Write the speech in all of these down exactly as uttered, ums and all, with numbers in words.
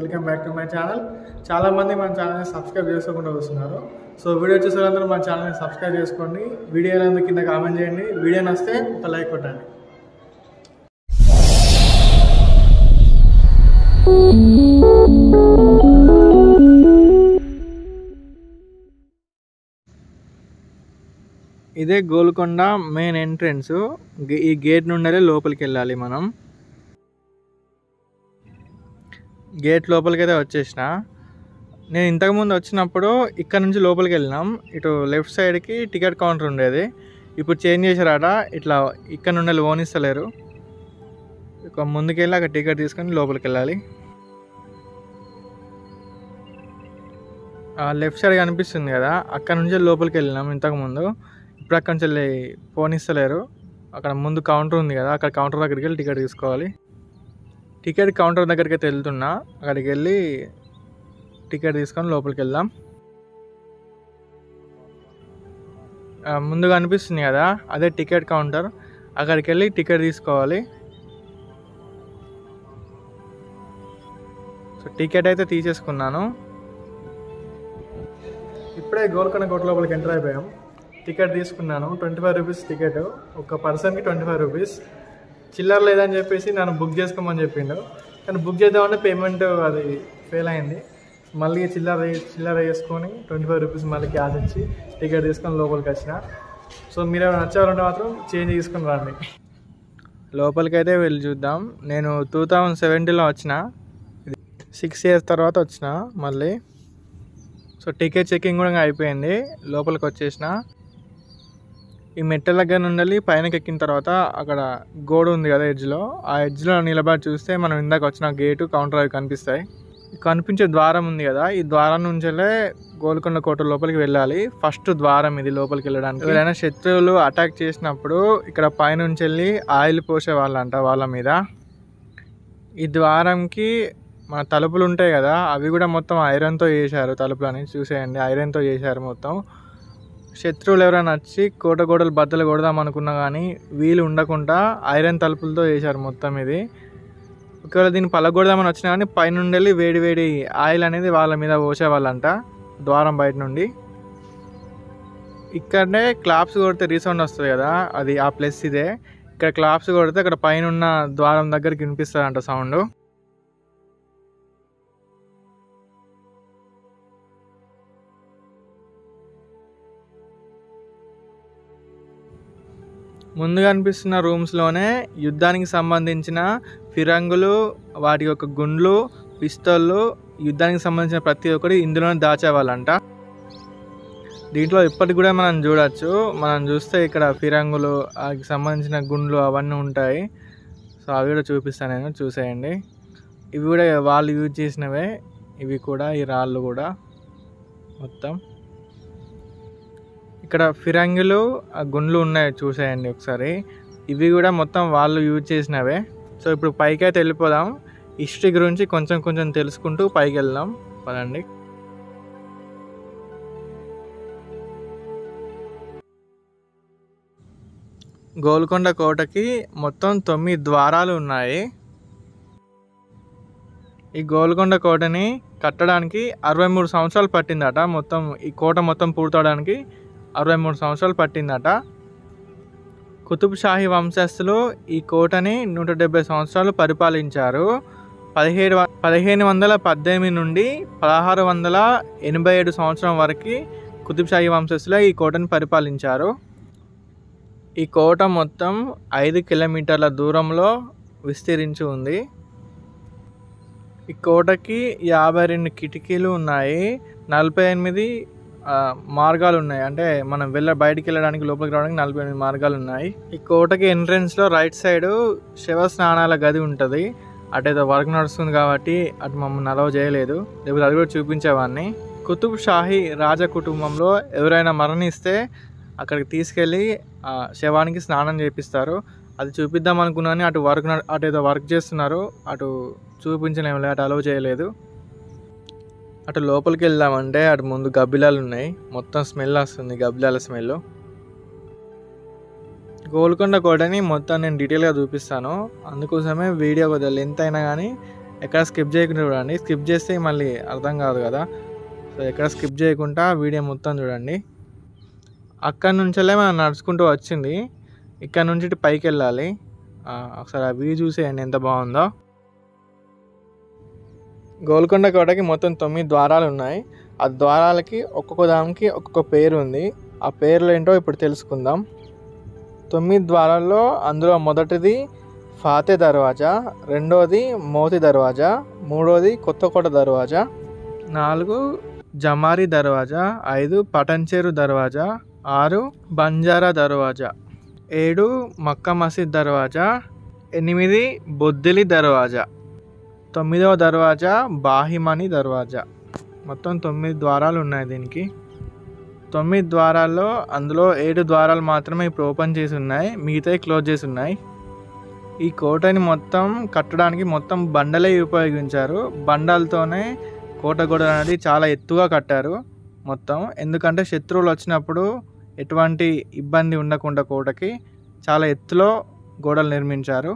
Welcome back to my channel. చాలామంది మన ఛానల్ని సబ్స్క్రైబ్ చేసుకోకుండా వస్తున్నారు. సో వీడియో చూసే వాళ్ళందరూ మన ఛానల్ని సబ్స్క్రైబ్ చేసుకోండి. వీడియో ఎలా కింద కామెంట్ చేయండి. వీడియో నచ్చితే ఒక లైక్ కొట్టండి. ఇదే గోల్కొండ మెయిన్ ఎంట్రన్స్. ఈ గేట్ నుండి లోపలికి వెళ్ళాలి. మనం గేట్ లోపలికి అయితే వచ్చేసిన. నేను ఇంతకుముందు వచ్చినప్పుడు ఇక్కడ నుంచి లోపలికి వెళ్ళినాం. ఇటు లెఫ్ట్ సైడ్కి టికెట్ కౌంటర్ ఉండేది. ఇప్పుడు చేంజ్ చేశారట. ఇట్లా ఇక్కడ నుండి ఓనిస్తలేరు. ఇక ముందుకెళ్ళి అక్కడ టికెట్ తీసుకొని లోపలికి వెళ్ళాలి. లెఫ్ట్ సైడ్ కనిపిస్తుంది కదా, అక్కడ నుంచి లోపలికి వెళ్ళినాం ఇంతకుముందు. ఇప్పుడు అక్కడి నుంచి వెళ్ళి పోనిస్తలేరు. అక్కడ ముందు కౌంటర్ ఉంది కదా, అక్కడ కౌంటర్ దగ్గరికి వెళ్ళి టికెట్ తీసుకోవాలి. టికెట్ కౌంటర్ దగ్గరికి అయితే వెళ్తున్నా. అక్కడికి వెళ్ళి టికెట్ తీసుకొని లోపలికి వెళ్దాం. ముందుగా అనిపిస్తుంది కదా, అదే టికెట్ కౌంటర్. అక్కడికి వెళ్ళి టికెట్ తీసుకోవాలి. సో టికెట్ అయితే తీసేసుకున్నాను. ఇప్పుడే గోల్కొండ కోట లోపలికి ఎంటర్ అయిపోయాం. టికెట్ తీసుకున్నాను. Twenty five rupees ticket. ఒక పర్సన్కి ట్వంటీ ఫైవ్ రూపీస్. చిల్లర లేదని చెప్పేసి నన్ను బుక్ చేసుకోమని చెప్పిండు. కానీ బుక్ చేద్దామంటే పేమెంట్ అది ఫెయిల్ అయింది. మళ్ళీ చిల్లర చిల్లర వేసుకొని ట్వంటీ ఫైవ్ రూపీస్ మళ్ళీ క్యాష్ ఇచ్చి టికెట్ తీసుకొని లోపలికి వచ్చిన. సో మీరు ఏమైనా నచ్చాలంటే మాత్రం చేంజ్ తీసుకొని రండి. లోపలికి అయితే వెళ్ళి చూద్దాం. నేను టూ థౌజండ్ సెవెంటీన్లో వచ్చిన. సిక్స్ ఇయర్స్ తర్వాత వచ్చిన మళ్ళీ. సో టికెట్ చెకింగ్ కూడా అయిపోయింది. లోపలికి వచ్చేసిన. ఈ మెట్ల దగ్గర నుండి పైనకి ఎక్కిన తర్వాత అక్కడ గోడ ఉంది కదా ఎడ్జ్లో, ఆ ఎడ్జ్లో నిలబడి చూస్తే మనం ఇందాక వచ్చిన గేటు కౌంటర్ అవి కనిపిస్తాయి. కనిపించే ద్వారం ఉంది కదా, ఈ ద్వారం నుంచెల్లే గోల్కొండ కోట లోపలికి వెళ్ళాలి. ఫస్ట్ ద్వారం ఇది లోపలికి వెళ్ళడానికి. ఎవరైనా శత్రువులు అటాక్ చేసినప్పుడు ఇక్కడ పైనుంచి వెళ్ళి ఆయిల్ పోసే వాళ్ళంట వాళ్ళ మీద. ఈ ద్వారంకి మన తలుపులు ఉంటాయి కదా, అవి కూడా మొత్తం ఐరన్తో చేశారు. తలుపులని చూసేయండి, ఐరన్తో చేశారు మొత్తం. శత్రువులు ఎవరైనా వచ్చి కోట గోడలు బద్దలు కొడదాం అనుకున్నా కానీ వీలు ఉండకుండా ఐరన్ తలుపులతో చేశారు మొత్తం ఇది. ఒకవేళ దీన్ని పలగొడదామని వచ్చినా కానీ పైనుండి వెళ్ళి వేడి వేడి ఆయిల్ అనేది వాళ్ళ మీద పోసేవాళ్ళంట ద్వారం బయట నుండి. ఇక్కడనే క్లాప్స్ కొడితే రీసౌండ్ వస్తుంది కదా, అది ఆ ప్లస్ ఇదే. ఇక్కడ క్లాప్స్ కొడితే అక్కడ పైన ఉన్న ద్వారం దగ్గరికి వినిపిస్తుందంట సౌండ్. ముందుగా అనిపిస్తున్న రూమ్స్లోనే యుద్ధానికి సంబంధించిన ఫిరంగులు, వాటి యొక్క గుండ్లు, పిస్తోళ్ళు, యుద్ధానికి సంబంధించిన ప్రతి ఒక్కటి ఇందులోనే దాచేవాళ్ళంట. దీంట్లో ఇప్పటికి కూడా మనం చూడవచ్చు. మనం చూస్తే ఇక్కడ ఫిరంగులు, వాటికి సంబంధించిన గుండ్లు అవన్నీ ఉంటాయి. సో అవి కూడా చూపిస్తాను నేను, చూసేయండి. ఇవి కూడా వాళ్ళు యూజ్ చేసినవే. ఇవి కూడా ఈ రాళ్ళు కూడా మొత్తం ఇక్కడ ఫిరంగులు, గుండ్లు ఉన్నాయి చూసేయండి ఒకసారి. ఇవి కూడా మొత్తం వాళ్ళు యూజ్ చేసినవే. సో ఇప్పుడు పైకి అయితే వెళ్ళిపోదాం. హిస్టరీ గురించి కొంచెం కొంచెం తెలుసుకుంటూ పైకి వెళ్దాం పదండి. గోల్కొండ కోటకి మొత్తం తొమ్మిది ద్వారాలు ఉన్నాయి. ఈ గోల్కొండ కోటని కట్టడానికి అరవై మూడు సంవత్సరాలు పట్టిందట. మొత్తం ఈ కోట మొత్తం పూర్తవడానికి అరవై మూడు సంవత్సరాలు పట్టిందట. కుతుబ్ షాహీ వంశస్థులు ఈ కోటని నూట డెబ్బై సంవత్సరాలు పరిపాలించారు. పదిహేడు పదిహేను వందల పద్దెనిమిది నుండి పదహారు వందల ఎనభై ఏడు సంవత్సరం వరకు కుతుబ్ షాహీ వంశస్థులే ఈ కోటని పరిపాలించారు. ఈ కోట మొత్తం ఐదు కిలోమీటర్ల దూరంలో విస్తరించి ఉంది. ఈ కోటకి యాభై రెండు కిటికీలు ఉన్నాయి. నలభై ఎనిమిది మార్గాలు ఉన్నాయి. అంటే మనం వెళ్ళ బయటికి వెళ్ళడానికి లోపలికి రావడానికి నలభై ఎనిమిది మార్గాలు ఉన్నాయి. ఈ కోటకి ఎంట్రన్స్లో రైట్ సైడ్ శివ స్నానాల గది ఉంటుంది. అటేదో వర్క్ నడుస్తుంది కాబట్టి అటు మమ్మల్ని అలౌ చేయలేదు, లేకపోతే అది కూడా చూపించేవాడిని. కుతుబ్ షాహీ రాజ కుటుంబంలో ఎవరైనా మరణిస్తే అక్కడికి తీసుకెళ్ళి శవానికి స్నానం చేపిస్తారు. అది చూపిద్దాం అనుకున్నాను. అటు వర్క్ అటు ఏదో వర్క్ చేస్తున్నారు, అటు చూపించలేము, అటు అలౌ చేయలేదు. అటు లోపలికి వెళ్దామంటే అటు ముందు గబ్బిలాలు ఉన్నాయి. మొత్తం స్మెల్ వస్తుంది, గబ్బిలాల స్మెల్. గోల్కొండ కోటని మొత్తం నేను డీటెయిల్గా చూపిస్తాను. అందుకోసమే వీడియో కొద్దిగా లెంత్ అయినా కానీ ఎక్కడ స్కిప్ చేయకుండా చూడండి, స్కిప్ చేస్తే మళ్ళీ అర్థం కాదు కదా. సో ఎక్కడ స్కిప్ చేయకుండా వీడియో మొత్తం చూడండి. అక్కడి నుంచెల్లే మనం నడుచుకుంటూ వచ్చింది, ఇక్కడ నుంచి ఇటు పైకి వెళ్ళాలి. ఒకసారి ఆ వ్యూ చూసేయండి ఎంత బాగుందో. గోల్కొండ కోటకి మొత్తం తొమ్మిది ద్వారాలు ఉన్నాయి. ఆ ద్వారాలకి ఒక్కొక్క దానికి ఒక్కొక్క పేరు ఉంది. ఆ పేర్లు ఏంటో ఇప్పుడు తెలుసుకుందాం. తొమ్మిది ద్వారాల్లో అందులో మొదటిది ఫాతే దర్వాజా, రెండోది మోతి దర్వాజా, మూడోది కొత్తకోట దర్వాజా, నాలుగు జమారి దర్వాజా, ఐదు పటంచేరు దర్వాజా, ఆరు బంజారా దర్వాజా, ఏడు మక్కా మసీద్ దర్వాజా, ఎనిమిది బొద్దిలి దర్వాజా, తొమ్మిదవ దర్వాజా బాహిమని దర్వాజా. మొత్తం తొమ్మిది ద్వారాలు ఉన్నాయి దీనికి. తొమ్మిది ద్వారాల్లో అందులో ఏడు ద్వారాలు మాత్రమే ఇప్పుడు ఓపెన్ చేసి ఉన్నాయి, మిగతాయి క్లోజ్ చేసి ఉన్నాయి. ఈ కోటని మొత్తం కట్టడానికి మొత్తం బండలే ఉపయోగించారు. బండలతోనే కోట గోడ అనేది చాలా ఎత్తుగా కట్టారు మొత్తం. ఎందుకంటే శత్రువులు వచ్చినప్పుడు ఎటువంటి ఇబ్బంది ఉండకుండా కోటకి చాలా ఎత్తులో గోడలు నిర్మించారు.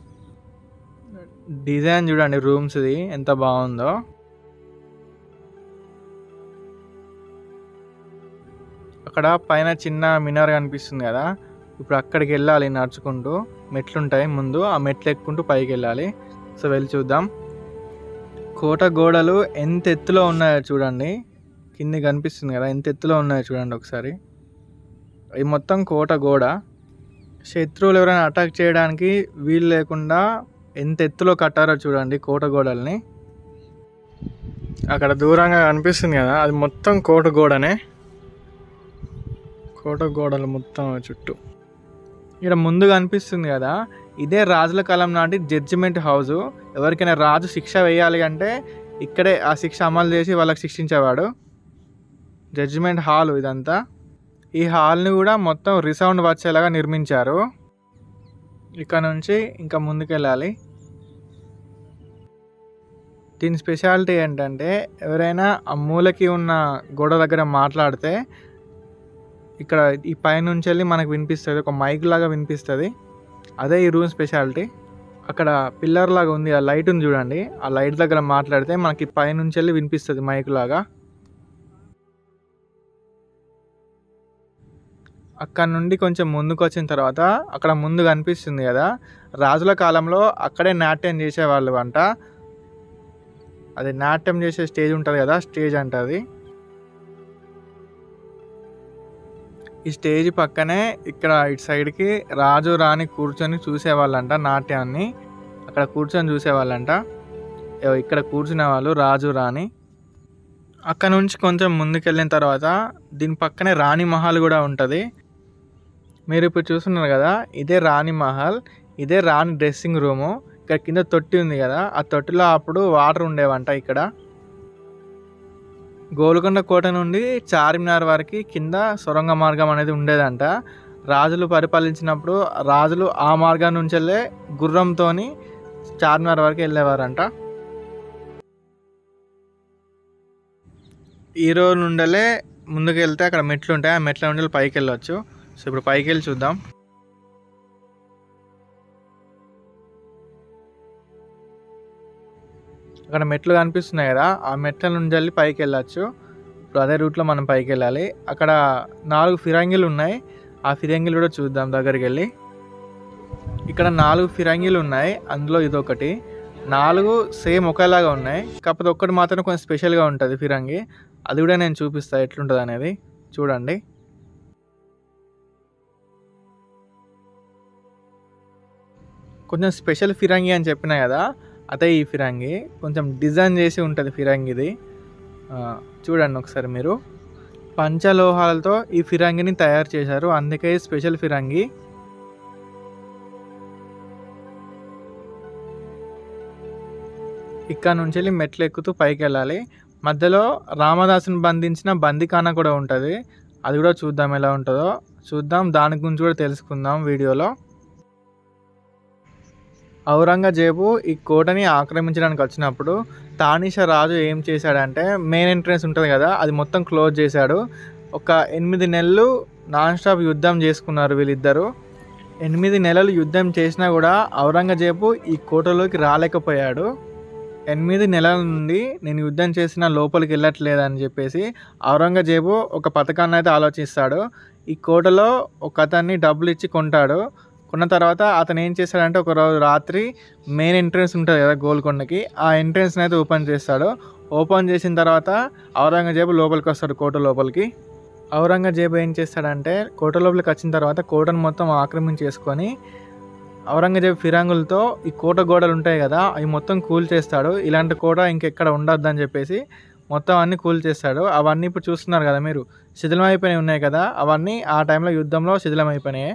డిజైన్ చూడండి రూమ్స్ది ఎంత బాగుందో. అక్కడ పైన చిన్న మినార్ కనిపిస్తుంది కదా, ఇప్పుడు అక్కడికి వెళ్ళాలి నడుచుకుంటూ. మెట్లు ఉంటాయి ముందు, ఆ మెట్లు ఎక్కుంటూ పైకి వెళ్ళాలి. సో వెళ్ళి చూద్దాం. కోట గోడలు ఎంత ఎత్తులో ఉన్నాయో చూడండి, కింది కనిపిస్తుంది కదా ఎంత ఎత్తులో ఉన్నాయో చూడండి ఒకసారి. ఇది మొత్తం కోట గోడ. శత్రువులు ఎవరైనా అటాక్ చేయడానికి వీలు లేకుండా ఎంత ఎత్తులో కట్టారో చూడండి కోట గోడల్ని. అక్కడ దూరంగా కనిపిస్తుంది కదా అది మొత్తం కోట గోడనే. కోట గోడలు మొత్తం చుట్టూ. ఇక్కడ ముందు కనిపిస్తుంది కదా ఇదే రాజుల కాలం నాటి జడ్జిమెంట్ హౌస్. ఎవరికైనా రాజు శిక్ష వేయాలి అంటే ఇక్కడే ఆ శిక్ష అమలు చేసి వాళ్ళకి శిక్షించేవాడు. జడ్జిమెంట్ హాల్ ఇదంతా. ఈ హాల్ని కూడా మొత్తం రిసౌండ్ వచ్చేలాగా నిర్మించారు. ఇక్కడ నుంచి ఇంకా ముందుకెళ్ళాలి. దీని స్పెషాలిటీ ఏంటంటే ఎవరైనా ఆ మూలకి ఉన్న గోడ దగ్గర మాట్లాడితే ఇక్కడ ఈ పైనుంచి వెళ్ళి మనకు వినిపిస్తుంది, ఒక మైక్ లాగా వినిపిస్తుంది. అదే ఈ రూమ్ స్పెషాలిటీ. అక్కడ పిల్లర్ లాగా ఉంది, ఆ లైట్ ఉంది చూడండి, ఆ లైట్ దగ్గర మాట్లాడితే మనకి పైనుంచి వెళ్ళి వినిపిస్తుంది మైక్ లాగా. అక్కడ నుండి కొంచెం ముందుకు వచ్చిన తర్వాత అక్కడ ముందు కనిపిస్తుంది కదా రాజుల కాలంలో అక్కడే నాట్యం చేసేవాళ్ళు అంట. అది నాట్యం చేసే స్టేజ్ ఉంటుంది కదా, స్టేజ్ అంట అది. ఈ స్టేజ్ పక్కనే ఇక్కడ ఇటు సైడ్కి రాజు రాణి కూర్చొని చూసేవాళ్ళంట నాట్యాన్ని. అక్కడ కూర్చొని చూసేవాళ్ళంట. ఇక్కడ కూర్చునే వాళ్ళు రాజు రాణి. అక్కడ నుంచి కొంచెం ముందుకెళ్ళిన తర్వాత దీని పక్కనే రాణి మహల్ కూడా ఉంటుంది. మీరు ఇప్పుడు చూస్తున్నారు కదా ఇదే రాణి మహల్, ఇదే రాణి డ్రెస్సింగ్ రూము. ఇక్కడ కింద తొట్టి ఉంది కదా, ఆ తొట్టిలో అప్పుడు వాటర్ ఉండేవంట. ఇక్కడ గోల్కొండ కోట నుండి చార్మినార్ వరకు కింద సొరంగ మార్గం అనేది ఉండేదంట. రాజులు పరిపాలించినప్పుడు రాజులు ఆ మార్గం నుంచి వెళ్ళే గుర్రంతో చార్మినార్ వరకు వెళ్ళేవారంట. ఈ రోజు నుండే ముందుకు వెళ్తే అక్కడ మెట్లు ఉంటాయి, ఆ మెట్ల నుండి పైకి వెళ్ళవచ్చు. సో ఇప్పుడు పైకి వెళ్ళి చూద్దాం. అక్కడ మెట్లు కనిపిస్తున్నాయి కదా, ఆ మెట్ల నుంచి వెళ్ళి పైకి వెళ్ళచ్చు. ఇప్పుడు అదే రూట్లో మనం పైకి వెళ్ళాలి. అక్కడ నాలుగు ఫిరంగిలు ఉన్నాయి, ఆ ఫిరంగిలు కూడా చూద్దాం దగ్గరికి వెళ్ళి. ఇక్కడ నాలుగు ఫిరంగిలు ఉన్నాయి, అందులో ఇదొకటి. నాలుగు సేమ్ ఒకేలాగా ఉన్నాయి, కాకపోతే ఒక్కటి మాత్రం కొంచెం స్పెషల్గా ఉంటుంది ఫిరంగి. అది కూడా నేను చూపిస్తాను ఎట్లుంటుంది అనేది. చూడండి. కొంచెం స్పెషల్ ఫిరంగి అని చెప్పినా కదా, అదే ఈ ఫిరంగి. కొంచెం డిజైన్ చేసి ఉంటుంది ఫిరంగిది. చూడండి ఒకసారి మీరు. పంచలోహాలతో ఈ ఫిరంగిని తయారు చేశారు, అందుకే స్పెషల్ ఫిరంగి. ఇక్కడ నుంచి వెళ్ళి మెట్లు ఎక్కుతూ పైకి వెళ్ళాలి. మధ్యలో రామదాసుని బంధించిన బందిఖానా కూడా ఉంటుంది, అది కూడా చూద్దాం ఎలా ఉంటుందో. చూద్దాం, దాని గురించి కూడా తెలుసుకుందాం వీడియోలో. ఔరంగజేబు ఈ కోటని ఆక్రమించడానికి వచ్చినప్పుడు తానిషా రాజు ఏం చేశాడంటే మెయిన్ ఎంట్రన్స్ ఉంటుంది కదా, అది మొత్తం క్లోజ్ చేశాడు. ఒక ఎనిమిది నెలలు నాన్ స్టాప్ యుద్ధం చేసుకున్నారు వీళ్ళిద్దరూ. ఎనిమిది నెలలు యుద్ధం చేసినా కూడా ఔరంగజేబు ఈ కోటలోకి రాలేకపోయాడు. ఎనిమిది నెలల నుండి నేను యుద్ధం చేసిన లోపలికి వెళ్ళట్లేదని చెప్పేసి ఔరంగజేబు ఒక పథకాన్ని అయితే ఆలోచిస్తాడు. ఈ కోటలో ఒక అతన్ని డబ్బులు ఇచ్చి కొంటాడు. కొన్న తర్వాత అతను ఏం చేస్తాడంటే ఒకరోజు రాత్రి మెయిన్ ఎంట్రన్స్ ఉంటుంది కదా గోల్కొండకి, ఆ ఎంట్రన్స్ని అయితే ఓపెన్ చేస్తాడు. ఓపెన్ చేసిన తర్వాత ఔరంగజేబు లోపలికి వస్తాడు కోట లోపలికి. ఔరంగజేబు ఏం చేస్తాడంటే కోట లోపలికి వచ్చిన తర్వాత కోటను మొత్తం ఆక్రమించేసుకొని ఔరంగజేబు ఫిరాంగులతో ఈ కోట గోడలు ఉంటాయి కదా అవి మొత్తం కూల్ చేస్తాడు. ఇలాంటి కోట ఇంకెక్కడ ఉండొద్దు అని చెప్పేసి మొత్తం అన్నీ కూల్ చేస్తాడు. అవన్నీ ఇప్పుడు చూస్తున్నారు కదా మీరు, శిథిలమైపోయినాయి ఉన్నాయి కదా, అవన్నీ ఆ టైంలో యుద్ధంలో శిథిలమైపోయినాయి.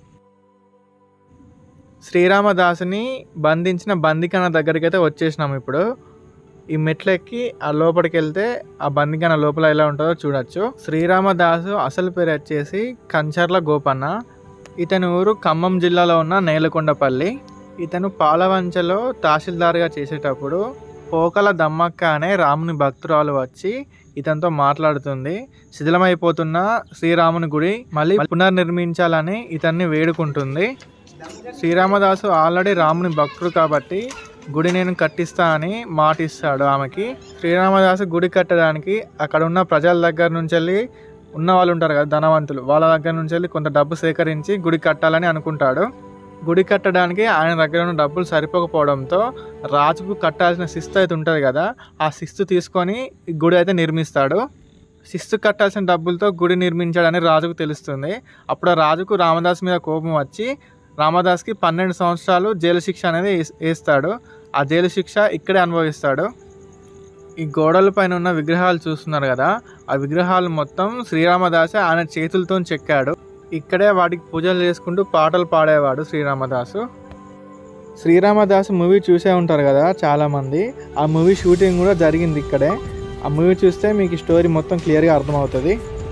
శ్రీరామదాసుని బంధించిన బందికాన దగ్గరికి అయితే వచ్చేసినాం. ఇప్పుడు ఈ మెట్లెక్కి ఆ లోపలికి వెళ్తే ఆ బందికాన లోపల ఎలా ఉంటుందో చూడొచ్చు. శ్రీరామదాసు అసలు పేరు వచ్చేసి కంచర్ల గోపన్న. ఇతని ఊరు ఖమ్మం జిల్లాలో ఉన్న నేలకొండపల్లి. ఇతను పాలవంచలో తహసీల్దార్గా చేసేటప్పుడు పోకల దమ్మక్క అనే రాముని భక్తురాలు వచ్చి ఇతనితో మాట్లాడుతుంది. శిథిలమైపోతున్న శ్రీరాముని గుడి మళ్ళీ పునర్నిర్మించాలని ఇతన్ని వేడుకుంటుంది. శ్రీరామదాసు ఆల్రెడీ రాముని భక్తుడు కాబట్టి గుడి నేను కట్టిస్తా అని మాటిస్తాడు ఆమెకి. శ్రీరామదాసు గుడి కట్టడానికి అక్కడ ఉన్న ప్రజల దగ్గర నుంచి వెళ్ళి ఉన్న వాళ్ళు ఉంటారు కదా ధనవంతులు, వాళ్ళ దగ్గర నుంచి వెళ్ళి కొంత డబ్బు సేకరించి గుడి కట్టాలని అనుకుంటాడు. గుడి కట్టడానికి ఆయన దగ్గర ఉన్న డబ్బులు సరిపోకపోవడంతో రాజుకు కట్టాల్సిన శిస్తు అయితే ఉంటుంది కదా, ఆ శిస్తు తీసుకొని గుడి అయితే నిర్మిస్తాడు. శిస్తు కట్టాల్సిన డబ్బులతో గుడి నిర్మించాడని రాజుకు తెలుస్తుంది. అప్పుడు ఆ రాజుకు రామదాస్ మీద కోపం వచ్చి రామదాస్కి పన్నెండు సంవత్సరాలు జైలు శిక్ష అనేది వేస్తాడు. ఆ జైలు శిక్ష ఇక్కడే అనుభవిస్తాడు. ఈ గోడల పైన ఉన్న విగ్రహాలు చూస్తున్నారు కదా, ఆ విగ్రహాలు మొత్తం శ్రీరామదాసు ఆయన చేతులతో చెక్కాడు. ఇక్కడే వాటికి పూజలు చేసుకుంటూ పాటలు పాడేవాడు శ్రీరామదాసు. శ్రీరామదాసు మూవీ చూసే ఉంటారు కదా చాలామంది, ఆ మూవీ షూటింగ్ కూడా జరిగింది ఇక్కడే. ఆ మూవీ చూస్తే మీకు స్టోరీ మొత్తం క్లియర్గా అర్థమవుతుంది.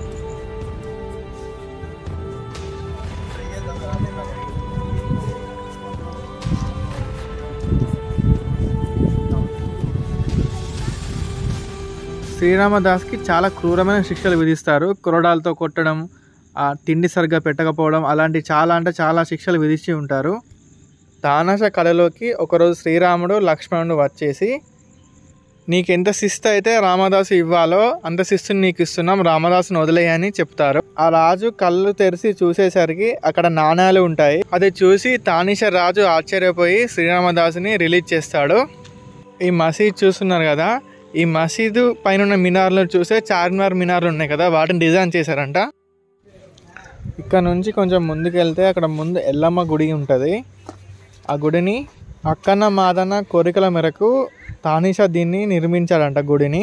శ్రీరామదాస్కి చాలా క్రూరమైన శిక్షలు విధిస్తారు. కొరడాలతో కొట్టడం, ఆ తిండి సరిగ్గా పెట్టకపోవడం, అలాంటి చాలా అంటే చాలా శిక్షలు విధించి ఉంటారు. తానస కళలోకి ఒకరోజు శ్రీరాముడు లక్ష్మణుడు వచ్చేసి నీకెంత శిస్తు అయితే రామదాసు ఇవ్వాలో అంత శిస్తుని నీకు ఇస్తున్నాం, రామదాసుని వదిలేయని చెప్తారు. ఆ రాజు కళ్ళు తెరిచి చూసేసరికి అక్కడ నాణాలు ఉంటాయి. అది చూసి తానిష రాజు ఆశ్చర్యపోయి శ్రీరామదాసుని రిలీజ్ చేస్తాడు. ఈ మసీద్ చూస్తున్నారు కదా, ఈ మసీదు పైన ఉన్న మినార్లు చూస్తే చార్మినార్ మినార్లు ఉన్నాయి కదా, వాటిని డిజైన్ చేశారంట. ఇక్కడ నుంచి కొంచెం ముందుకు వెళ్తే అక్కడ ముందు ఎల్లమ్మ గుడి ఉంటుంది. ఆ గుడిని అక్కన్న మాదన్న కోరికల మేరకు తానిష దీన్ని నిర్మించాడంట గుడిని.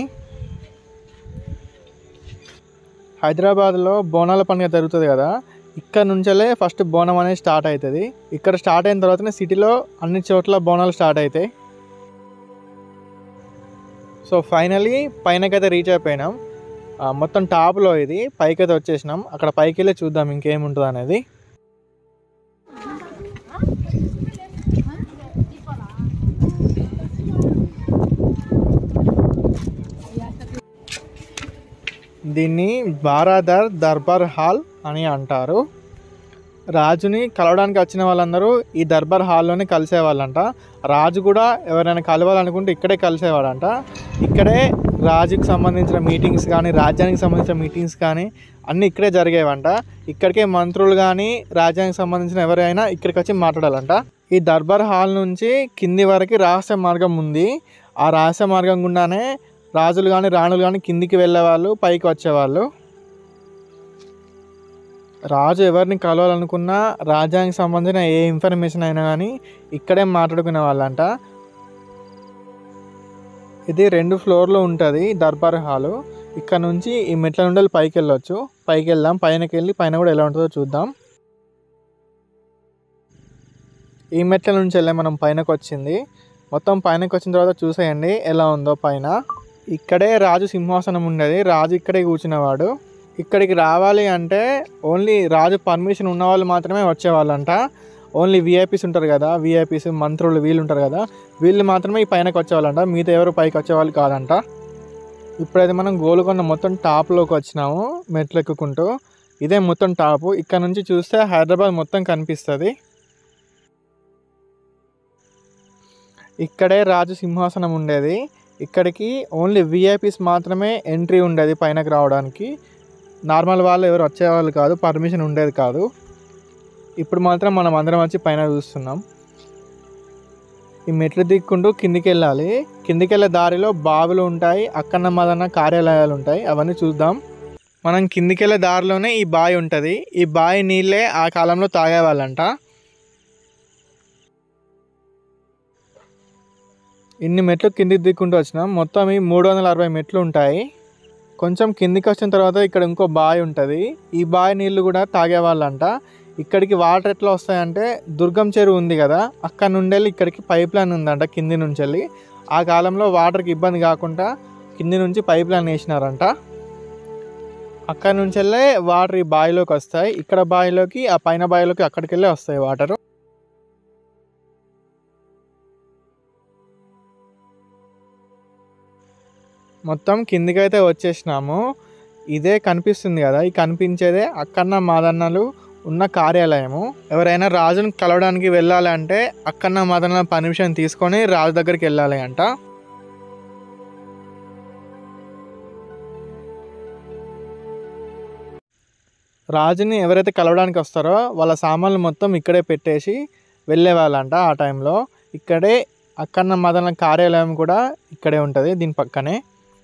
హైదరాబాద్లో బోనాల పండుగ జరుగుతుంది కదా, ఇక్కడ నుంచే ఫస్ట్ బోనం అనేది స్టార్ట్ అవుతుంది. ఇక్కడ స్టార్ట్ అయిన తర్వాతనే సిటీలో అన్ని చోట్ల బోనాలు స్టార్ట్ అవుతాయి. సో ఫైనలీ పైనకైతే రీచ్ అయిపోయినాం. మొత్తం టాప్లో ఇది పైకైతే వచ్చేసినాం. అక్కడ పైకి వెళ్ళి చూద్దాం ఇంకేముంటుంది అనేది. దీన్ని బారాదర్ దర్బార్ హాల్ అని అంటారు. రాజుని కలవడానికి వచ్చిన వాళ్ళందరూ ఈ దర్బార్ హాల్లోనే కలిసేవాళ్ళంట. రాజు కూడా ఎవరైనా కలవాలనుకుంటే ఇక్కడే కలిసేవాడంట. ఇక్కడే రాజుకి సంబంధించిన మీటింగ్స్ కానీ రాజ్యానికి సంబంధించిన మీటింగ్స్ కానీ అన్నీ ఇక్కడే జరిగేవంట. ఇక్కడికే మంత్రులు కానీ రాజ్యానికి సంబంధించిన ఎవరైనా ఇక్కడికి వచ్చి మాట్లాడాలంట. ఈ దర్బార్ హాల్ నుంచి కింది వరకు రహస్య మార్గం ఉంది. ఆ రహస్య మార్గం గుండానే రాజులు కానీ రాణులు కానీ కిందికి వెళ్ళేవాళ్ళు, పైకి వచ్చేవాళ్ళు. రాజు ఎవరిని కలవాలనుకున్నా రాజ్యానికి సంబంధించిన ఏ ఇన్ఫర్మేషన్ అయినా కానీ ఇక్కడే మాట్లాడుకునే వాళ్ళంట. ఇది రెండు ఫ్లోర్లో ఉంటుంది దర్బార్ హాలు. ఇక్కడ నుంచి ఈ మెట్ల నుండి పైకి వెళ్ళొచ్చు. పైకి వెళ్దాం, పైనకి వెళ్ళి పైన కూడా ఎలా ఉంటుందో చూద్దాం. ఈ మెట్ల నుంచి వెళ్ళే మనం పైనకు వచ్చింది. మొత్తం పైనకి వచ్చిన తర్వాత చూసేయండి ఎలా ఉందో పైన. ఇక్కడే రాజు సింహాసనం ఉండేది. రాజు ఇక్కడే కూర్చునేవాడు. ఇక్కడికి రావాలి అంటే ఓన్లీ రాజు పర్మిషన్ ఉన్న వాళ్ళు మాత్రమే వచ్చేవాళ్ళంట. ఓన్లీ వీఐపీస్ ఉంటారు కదా, వీఐపీస్ మంత్రులు వీళ్ళు ఉంటారు కదా, వీళ్ళు మాత్రమే ఈ పైనకి వచ్చేవాళ్ళంట. మిగతా ఎవరు పైకి వచ్చేవాళ్ళు కాదంట. ఇప్పుడైతే మనం గోల్కొండ మొత్తం టాప్లోకి వచ్చినాము మెట్లు ఎక్కుకుంటూ. ఇదే మొత్తం టాపు. ఇక్కడ నుంచి చూస్తే హైదరాబాద్ మొత్తం కనిపిస్తుంది. ఇక్కడే రాజు సింహాసనం ఉండేది. ఇక్కడికి ఓన్లీ విఐపీస్ మాత్రమే ఎంట్రీ ఉండేది పైనకి రావడానికి. నార్మల్ వాళ్ళు ఎవరు వచ్చేవాళ్ళు కాదు, పర్మిషన్ ఉండేది కాదు. ఇప్పుడు మాత్రం మనం అందరం వచ్చి పైన చూస్తున్నాం. ఈ మెట్లు దిక్కుంటూ కిందికి వెళ్ళాలి. కిందికి వెళ్ళే దారిలో బావులు ఉంటాయి, అక్కన్న మదన్న కార్యాలయాలు ఉంటాయి, అవన్నీ చూద్దాం. మనం కిందికి వెళ్ళే దారిలోనే ఈ బావి ఉంటుంది. ఈ బావి నీళ్ళే ఆ కాలంలో తాగేవాళ్ళంట. ఇన్ని మెట్లు కిందికి దిక్కుంటూ వచ్చినాం. మొత్తం ఈ మూడు వందల అరవై మెట్లు ఉంటాయి. కొంచెం కిందికి వచ్చిన తర్వాత ఇక్కడ ఇంకో బావి ఉంటుంది. ఈ బావి నీళ్ళు కూడా తాగేవాళ్ళంట. ఇక్కడికి వాటర్ ఎట్లా వస్తాయంటే దుర్గం చెరువు ఉంది కదా, అక్కడ నుండి వెళ్ళి ఇక్కడికి పైప్ లైన్ ఉందంట కింది నుంచి వెళ్ళి. ఆ కాలంలో వాటర్కి ఇబ్బంది కాకుండా కింది నుంచి పైప్ లైన్ వేసినారంట. అక్కడ నుంచి వెళ్ళే వాటర్ ఈ బావిలోకి వస్తాయి. ఇక్కడ బావిలోకి ఆ పైన బావిలోకి అక్కడికి వెళ్ళి వస్తాయి వాటరు. మొత్తం కిందికైతే వచ్చేసినాము. ఇదే కనిపిస్తుంది కదా, ఈ కనిపించేదే అక్కన్న మాదన్నలు ఉన్న కార్యాలయము. ఎవరైనా రాజును కలవడానికి వెళ్ళాలి అంటే అక్కన్న మాదన్న పర్మిషన్ తీసుకొని రాజు దగ్గరికి వెళ్ళాలి అంట. రాజుని ఎవరైతే కలవడానికి వస్తారో వాళ్ళ సామాన్లు మొత్తం ఇక్కడే పెట్టేసి వెళ్ళేవాళ్ళంట ఆ టైంలో. ఇక్కడే అక్కన్న మదన కార్యాలయం కూడా ఇక్కడే ఉంటుంది, దీని పక్కనే.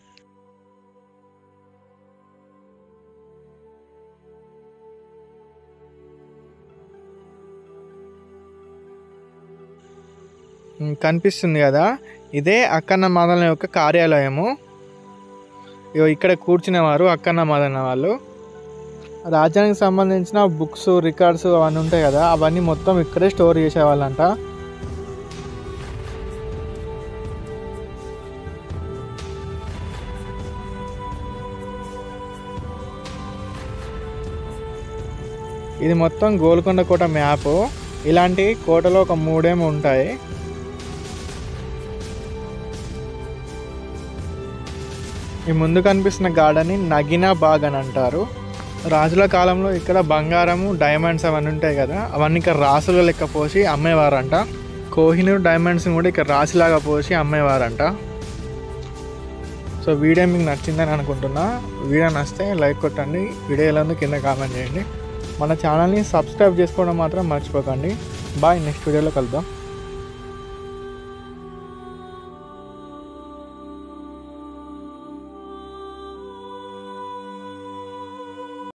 కనిపిస్తుంది కదా, ఇదే అక్కన్న మదన యొక్క కార్యాలయము. ఇక్కడ కూర్చునేవారు అక్కన్న మదన వాళ్ళు. రాజ్యానికి సంబంధించిన బుక్స్, రికార్డ్స్ అవన్నీ ఉంటాయి కదా, అవన్నీ మొత్తం ఇక్కడే స్టోర్ చేసేవాళ్ళంట. ఇది మొత్తం గోల్కొండ కోట మ్యాప్. ఇలాంటి కోటలో ఒక మూడేమో ఉంటాయి. ఈ ముందు కనిపిస్తున్న గార్డెన్ని నగినా బాగ్ అని అంటారు. రాజుల కాలంలో ఇక్కడ బంగారము, డైమండ్స్ అవన్నీ ఉంటాయి కదా, అవన్నీ ఇక్కడ రాసుల లెక్క పోసి అమ్మేవారంట. కోహినూర్ డైమండ్స్ కూడా ఇక్కడ రాశిలాగా పోసి అమ్మేవారంట. సో వీడియో మీకు నచ్చిందని అనుకుంటున్నా. వీడియో నచ్చితే లైక్ కొట్టండి, వీడియో ఎలా ఉందో కింద కామెంట్ చేయండి. మన ఛానల్ని సబ్స్క్రైబ్ చేసుకోవడం మాత్రం మర్చిపోకండి. బాయ్, నెక్స్ట్ వీడియోలో కలుద్దాం.